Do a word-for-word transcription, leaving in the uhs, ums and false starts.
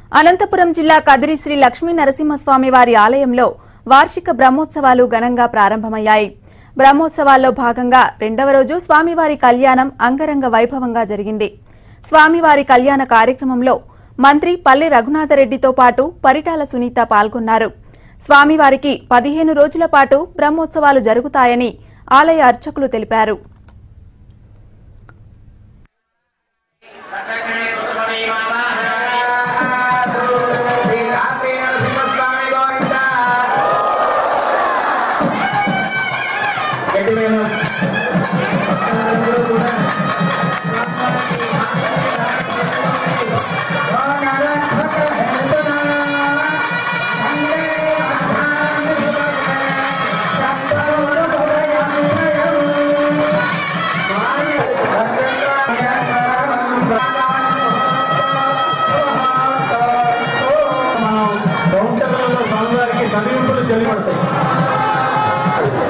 అనంతపురం జిల్లా కదిరి శ్రీ లక్ష్మీ నరసింహస్వామి వారి ఆలయంలో వార్షిక బ్రహ్మోత్సవాలు ఘనంగా ప్రారంభమయ్యాయి. బ్రహ్మోత్సవాల్లో భాగంగా రెండవ రోజు స్వామివారి కళ్యాణం అంగరంగ వైభవంగా జరిగింది. స్వామివారి కళ్యాణ కార్యక్రమంలో మంత్రి పల్లె రఘునాథరెడ్డితో పాటు పరిటాల సునీత పాల్గొన్నారు. స్వామివారికి పదిహేను రోజుల పాటు బ్రహ్మోత్సవాలు జరుగుతాయని ఆలయ అర్చకులు తెలిపారు. కౌంటర్లలో స్వామివారికి సమీపలు చెల్లిపడతాయి.